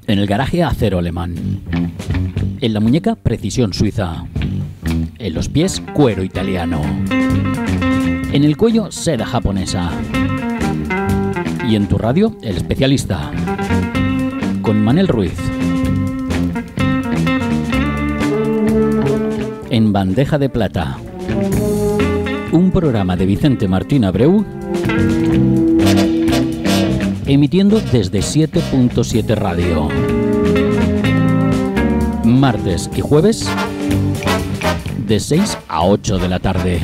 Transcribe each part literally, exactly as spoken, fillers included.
En el garaje, acero alemán. En la muñeca, precisión suiza. En los pies, cuero italiano. En el cuello, seda japonesa. Y en tu radio, El Especialista, con Manel Ruiz. En bandeja de plata, un programa de Vicente Martín Abreu, emitiendo desde siete punto siete Radio. Martes y jueves, de seis a ocho de la tarde.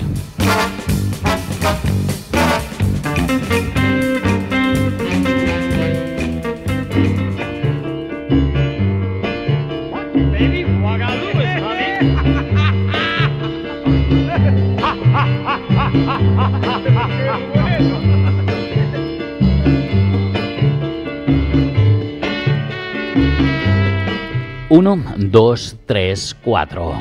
Uno, dos, tres, cuatro.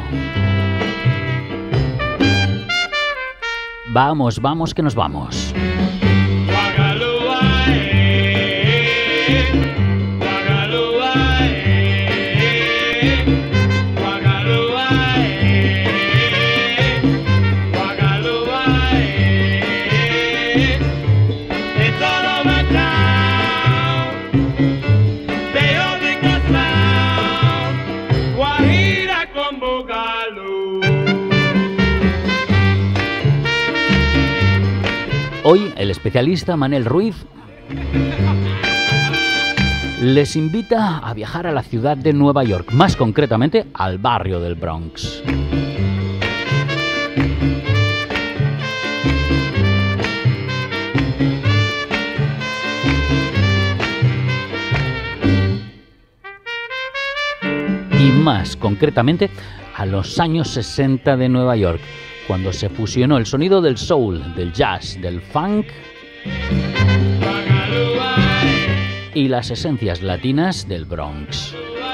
Vamos, vamos, que nos vamos. Hoy el especialista Manel Ruiz les invita a viajar a la ciudad de Nueva York, más concretamente al barrio del Bronx. Y más concretamente a los años sesenta de Nueva York, cuando se fusionó el sonido del soul, del jazz, del funk y las esencias latinas del Bronx.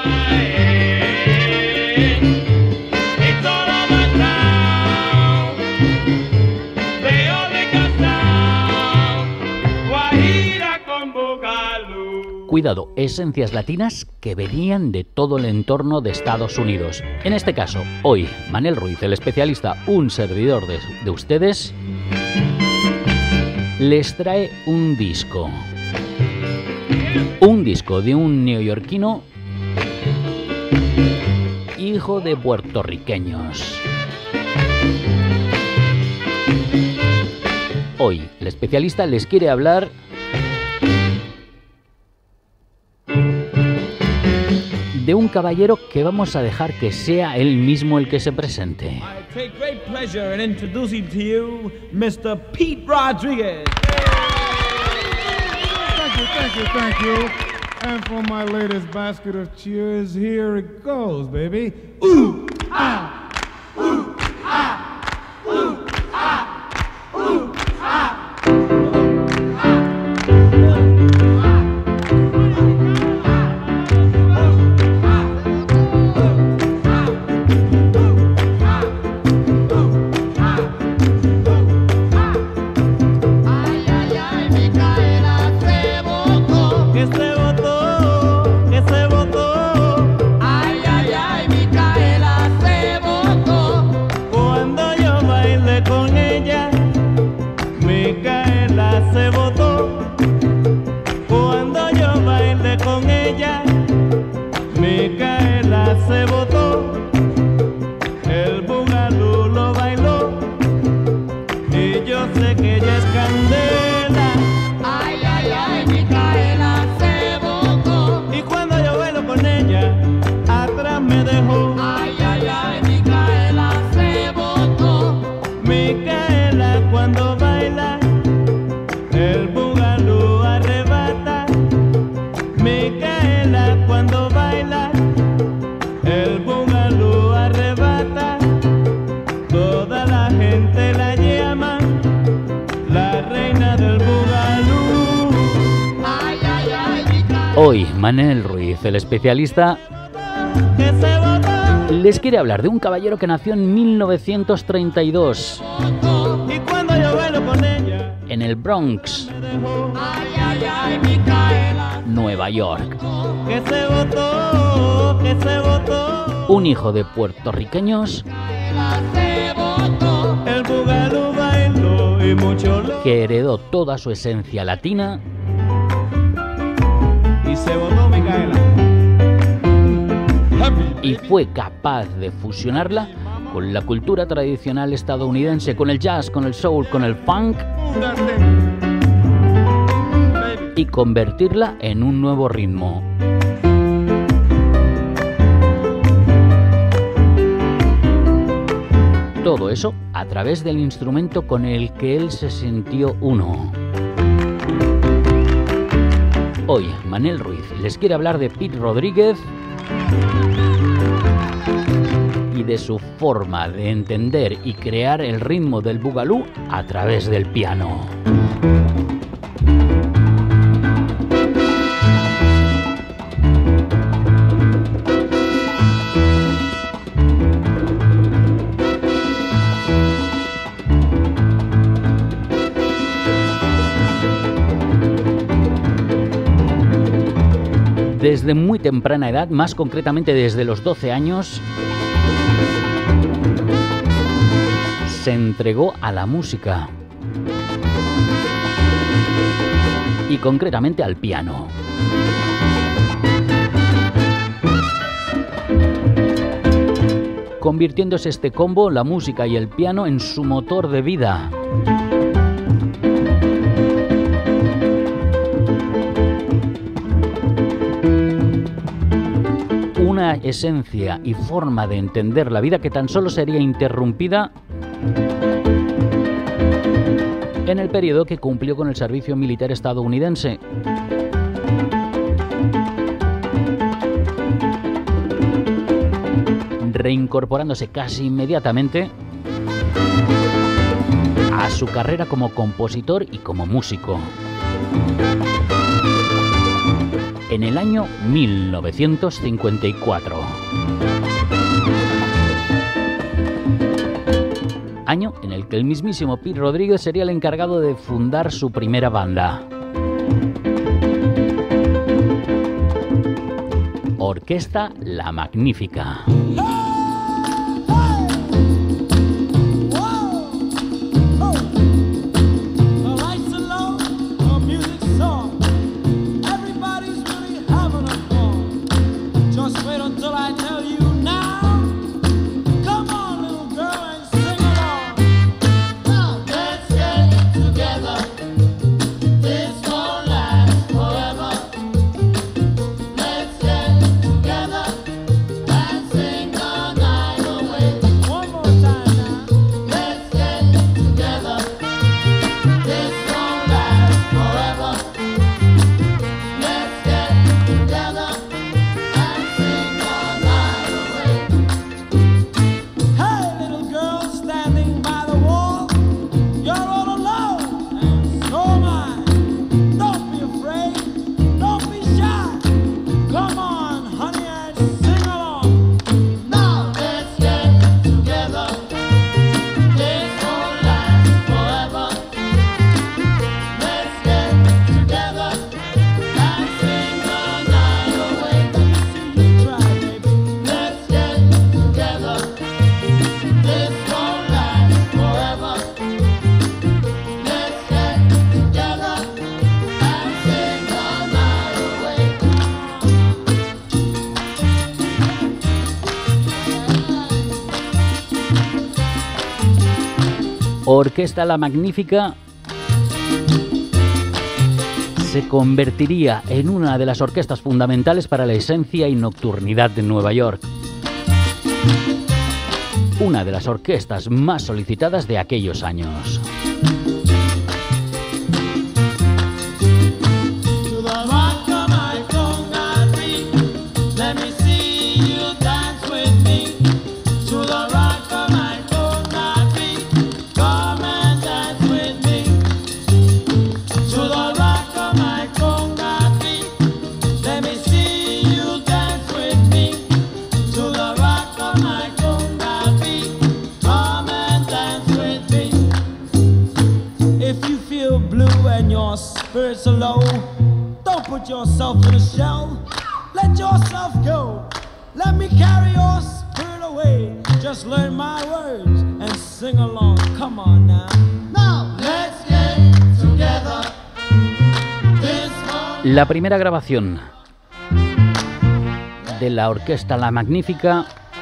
Cuidado, esencias latinas que venían de todo el entorno de Estados Unidos. En este caso, hoy, Manel Ruiz, el especialista, un servidor de, de ustedes, les trae un disco. Un disco de un neoyorquino, hijo de puertorriqueños. Hoy, el especialista les quiere hablar de un caballero que vamos a dejar que sea él mismo el que se presente. I take great pleasure in introducing to you mister Pete Rodriguez. Thank you, thank you, thank you. And for my latest basket of cheers, here it goes, baby. Ooh, ah, ooh, ah, ooh, ah, ooh, ah. Hoy, Manel Ruiz, el especialista, les quiere hablar de un caballero que nació en mil novecientos treinta y dos en el Bronx. Nueva York. Que se votó, que se votó. Un hijo de puertorriqueños El bugalú bailó y mucho lo. que heredó toda su esencia latina Y se votó Micaela. y fue capaz de fusionarla con la cultura tradicional estadounidense, con el jazz, con el soul, con el funk y convertirla en un nuevo ritmo. Todo eso a través del instrumento con el que él se sintió uno. Hoy, Manel Ruiz les quiere hablar de Pete Rodríguez y de su forma de entender y crear el ritmo del bugalú a través del piano. Desde muy temprana edad, más concretamente desde los doce años, se entregó a la música y concretamente al piano. Convirtiéndose este combo, la música y el piano, en su motor de vida. Una esencia y forma de entender la vida que tan solo sería interrumpida en el periodo que cumplió con el servicio militar estadounidense. Reincorporándose casi inmediatamente a su carrera como compositor y como músico. En el año mil novecientos cincuenta y cuatro. Año en el que el mismísimo Pete Rodríguez sería el encargado de fundar su primera banda. Orquesta La Magnífica. Orquesta La Magnífica se convertiría en una de las orquestas fundamentales para la esencia y nocturnidad de Nueva York. Una de las orquestas más solicitadas de aquellos años. put yourself in a shell. Let yourself go. Let me carry your spirit away. Just learn my words and sing along. Come on now. Now, let's get together. La primera grabación de la orquesta La Magnífica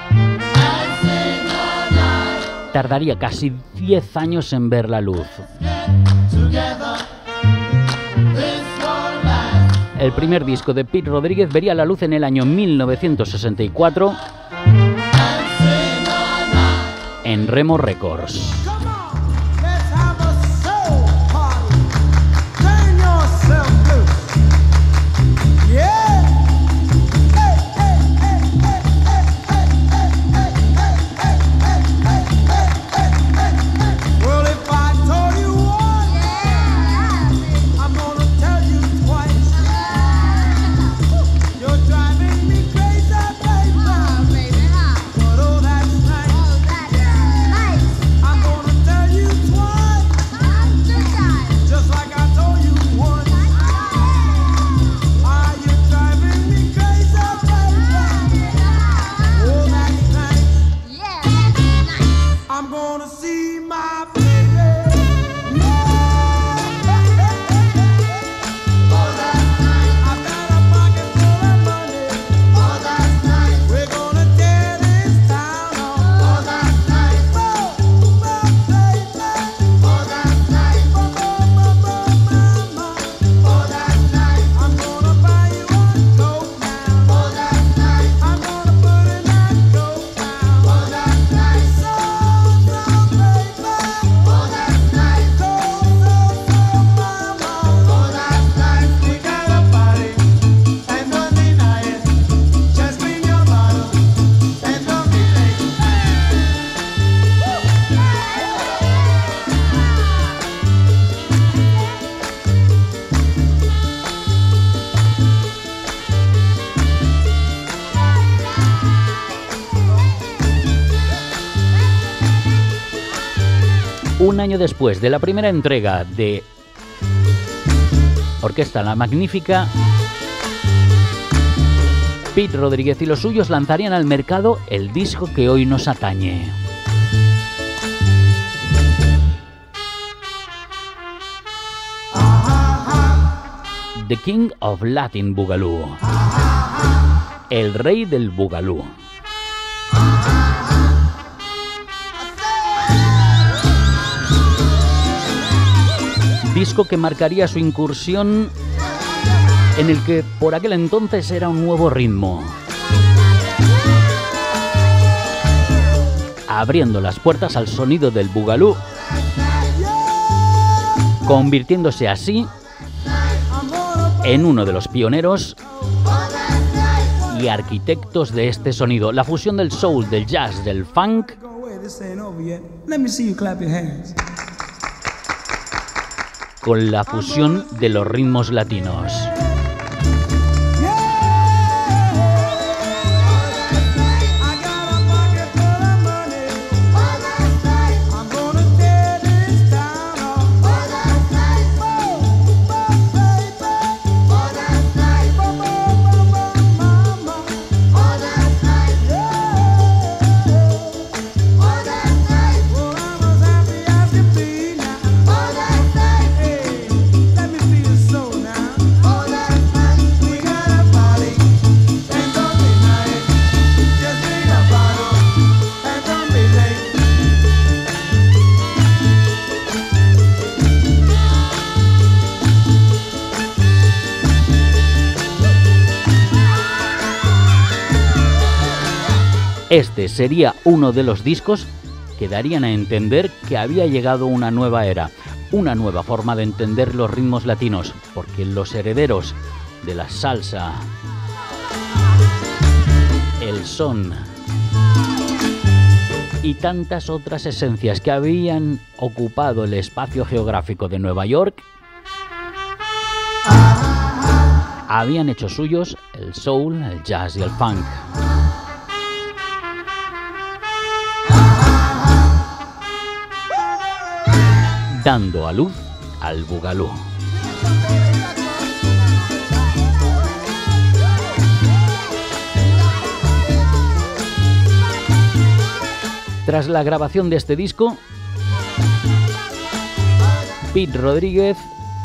tardaría casi diez años en ver la luz. El primer disco de Pete Rodríguez vería la luz en el año mil novecientos sesenta y cuatro en Remo Records. Un año después de la primera entrega de Orquesta La Magnífica, Pete Rodríguez y los suyos lanzarían al mercado el disco que hoy nos atañe. The King of Latin Boogaloo, el rey del Boogaloo. Disco que marcaría su incursión en el que por aquel entonces era un nuevo ritmo, abriendo las puertas al sonido del Boogaloo, convirtiéndose así en uno de los pioneros y arquitectos de este sonido, la fusión del soul, del jazz, del funk con la fusión de los ritmos latinos. Este sería uno de los discos que darían a entender que había llegado una nueva era, una nueva forma de entender los ritmos latinos, porque los herederos de la salsa, el son y tantas otras esencias que habían ocupado el espacio geográfico de Nueva York, habían hecho suyos el soul, el jazz y el funk. Dando a luz al Boogaloo. Tras la grabación de este disco, Pete Rodríguez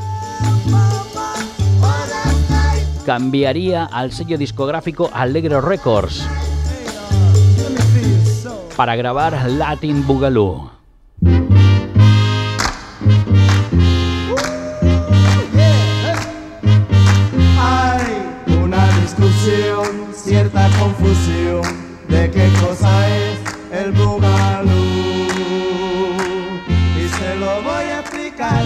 cambiaría al sello discográfico Allegro Records para grabar Latin Boogaloo. Hay una discusión, cierta confusión de qué cosa es el Boogaloo, y se lo voy a explicar.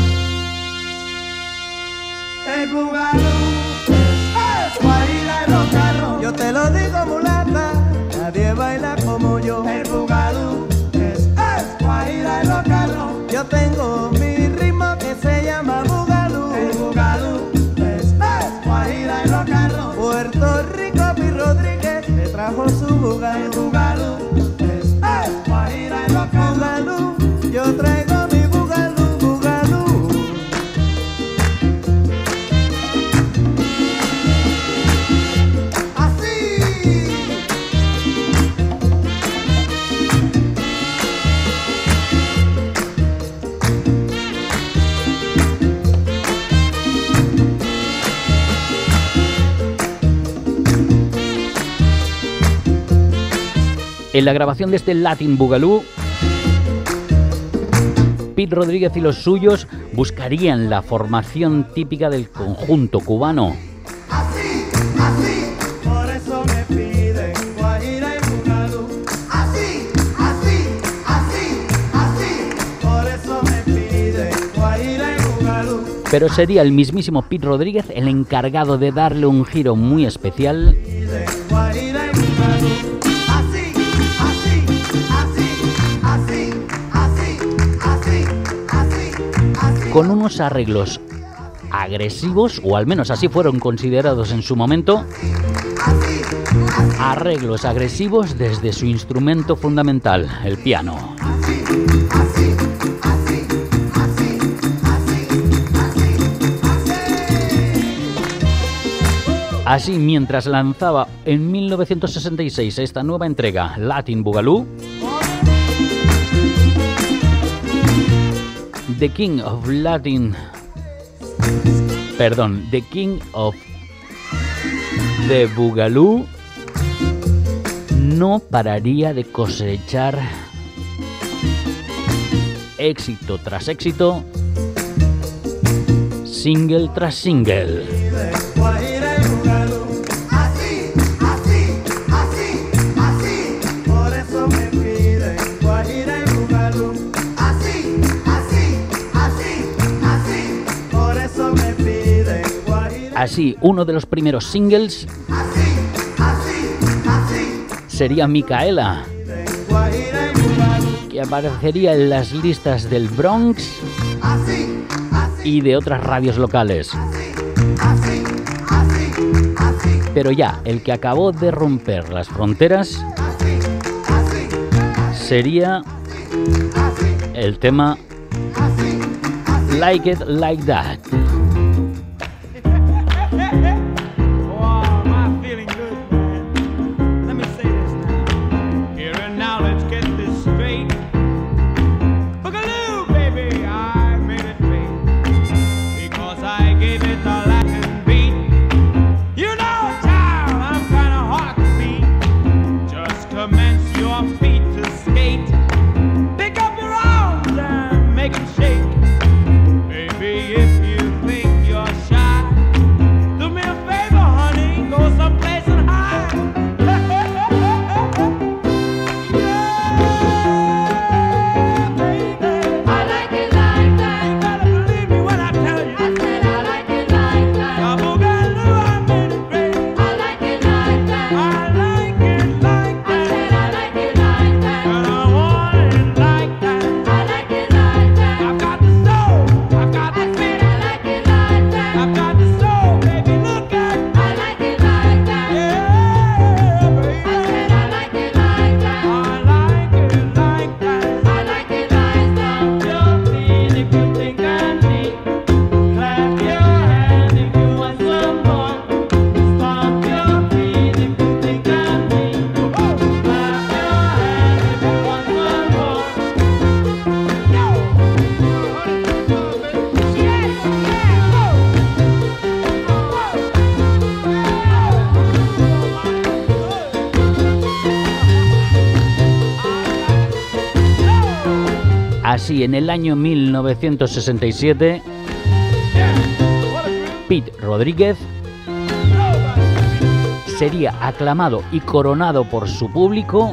El Boogaloo es guarida y rock and roll. Yo te lo digo, mulata, nadie baila como yo. El Boogaloo es, es guarida y rock and roll. Yo tengo mi ritmo que se llama Boogaloo. El Boogaloo es, es guarida y rock and roll. Puerto Rico, Pete Rodríguez le trajo su Boogaloo. El Boogaloo es, es guarida y rock and roll. Boogaloo, yo traigo mi Boogaloo, Boogaloo. En la grabación de este Latin Boogaloo, Pete Rodríguez y los suyos buscarían la formación típica del conjunto cubano. Así, así, por eso me piden guajira y Boogaloo. Así, así, así, así, por eso me piden guajira y Boogaloo. Pero sería el mismísimo Pete Rodríguez el encargado de darle un giro muy especial Piden guajira y Boogaloo. Así, así, así, así, así, así, así, así. con unos arreglos agresivos, o al menos así fueron considerados en su momento, arreglos agresivos desde su instrumento fundamental, el piano. Así, mientras lanzaba en mil novecientos sesenta y seis esta nueva entrega, Latin Boogaloo, The King of Latin... Perdón, The King of the Boogaloo no pararía de cosechar éxito tras éxito, single tras single. Así, uno de los primeros singles sería Micaela, que aparecería en las listas del Bronx y de otras radios locales. Pero ya, el que acabó de romper las fronteras sería el tema Like It Like That. Pick up your arms and make them shake. Baby, if you Así, en el año mil novecientos sesenta y siete, Pete Rodríguez sería aclamado y coronado por su público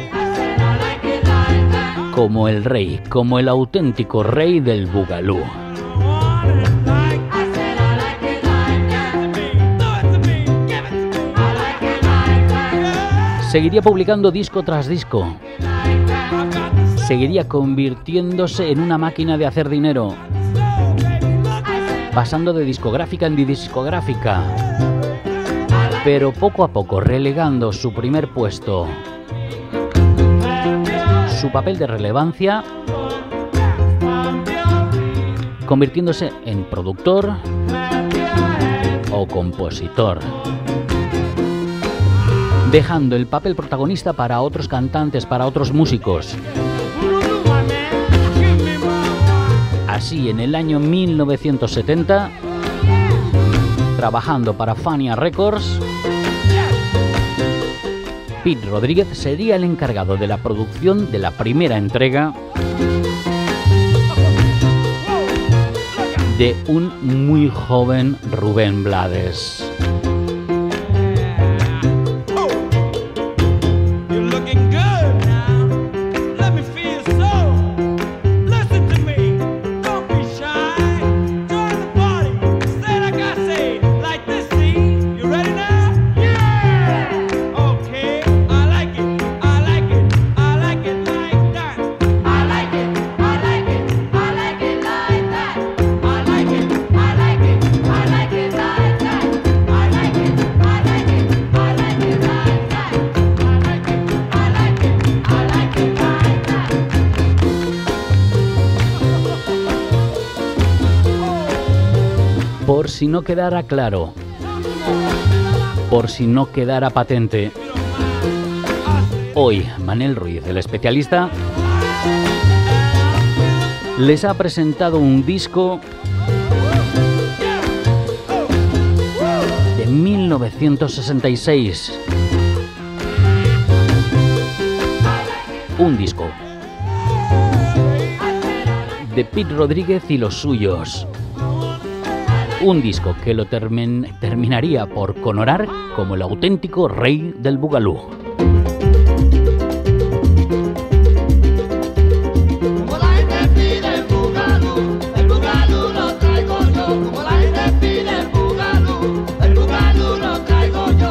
como el rey, como el auténtico rey del Boogaloo. Seguiría publicando disco tras disco. Seguiría convirtiéndose en una máquina de hacer dinero, pasando de discográfica en discográfica, pero poco a poco relegando su primer puesto, su papel de relevancia, convirtiéndose en productor o compositor, dejando el papel protagonista para otros cantantes, para otros músicos. Así, en el año mil novecientos setenta, trabajando para Fania Records, Pete Rodríguez sería el encargado de la producción de la primera entrega de un muy joven Rubén Blades. Por si no quedara claro, por si no quedara patente, hoy Manel Ruiz, el especialista, les ha presentado un disco de mil novecientos sesenta y seis. Un disco de Pete Rodríguez y los suyos. Un disco que lo termin- terminaría por conorar como el auténtico rey del Boogaloo. Como la gente pide el Boogaloo, el Boogaloo lo traigo yo. Como la gente pide el Boogaloo, el Boogaloo lo traigo yo.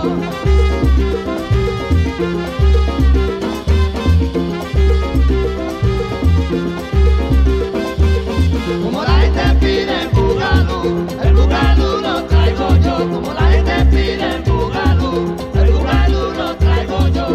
Como la gente pide el Boogaloo, el Boogaloo lo traigo yo. Como la gente pide el Boogaloo, el Boogaloo lo traigo yo.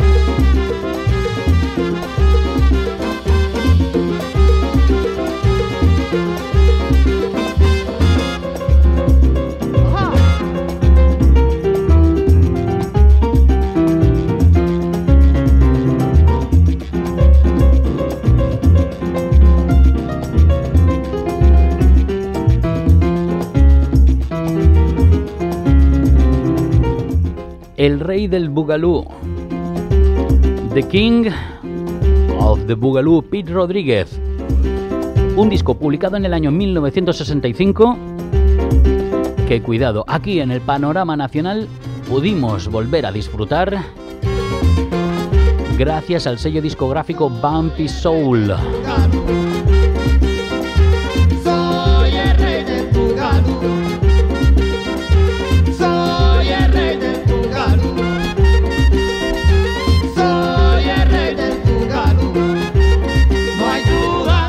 El rey del Boogaloo, The King of the Boogaloo, Pete Rodríguez. Un disco publicado en el año mil novecientos sesenta y cinco que, cuidado, aquí en el panorama nacional pudimos volver a disfrutar gracias al sello discográfico Bumpy Soul. Soy el rey del Boogaloo. Soy el rey del Boogaloo. Soy el rey del Boogaloo. No hay duda.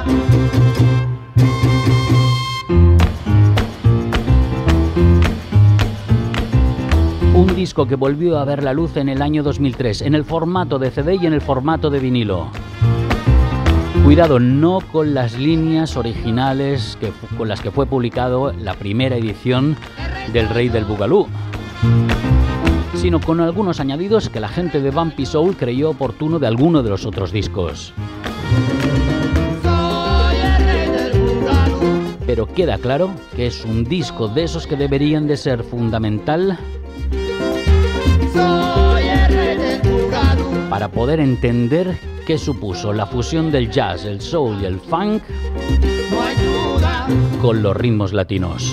Un disco que volvió a ver la luz en el año dos mil tres, en el formato de C D y en el formato de vinilo. Cuidado, no con las líneas originales que, con las que fue publicado la primera edición del Rey del Boogaloo, sino con algunos añadidos que la gente de Bumpy Soul creyó oportuno de alguno de los otros discos. Soy el rey del Boogaloo. Pero queda claro que es un disco de esos que deberían de ser fundamental Soy el rey del Boogaloo. para poder entender que supuso la fusión del jazz, el soul y el funk con los ritmos latinos.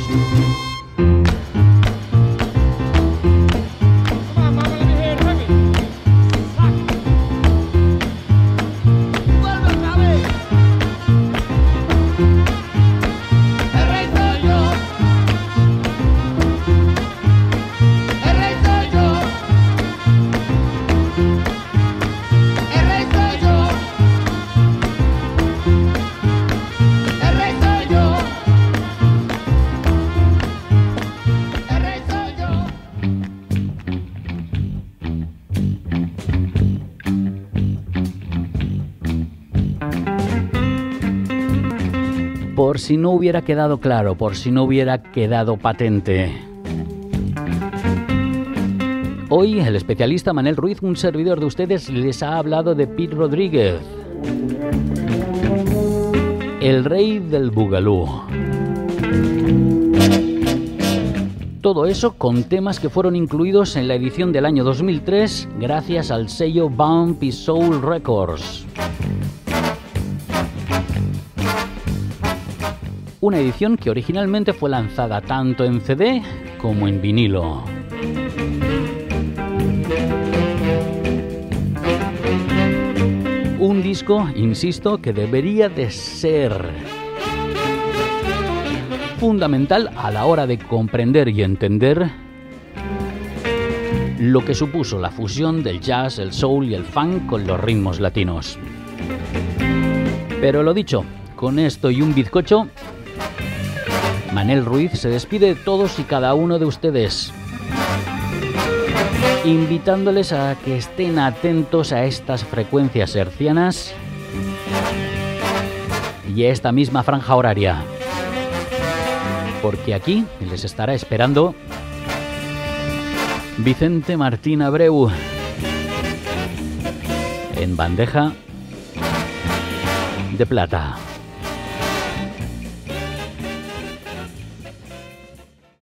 Por si no hubiera quedado claro, por si no hubiera quedado patente. Hoy el especialista Manel Ruiz, un servidor de ustedes, les ha hablado de Pete Rodríguez, el rey del Boogaloo. Todo eso con temas que fueron incluidos en la edición del año dos mil tres gracias al sello Bumpy Soul Records. Una edición que originalmente fue lanzada tanto en C D como en vinilo. Un disco, insisto, que debería de ser fundamental a la hora de comprender y entender lo que supuso la fusión del jazz, el soul y el funk con los ritmos latinos. Pero lo dicho, con esto y un bizcocho, Manel Ruiz se despide de todos y cada uno de ustedes, invitándoles a que estén atentos a estas frecuencias hercianas y a esta misma franja horaria, porque aquí les estará esperando Vicente Martín Abreu en bandeja de plata.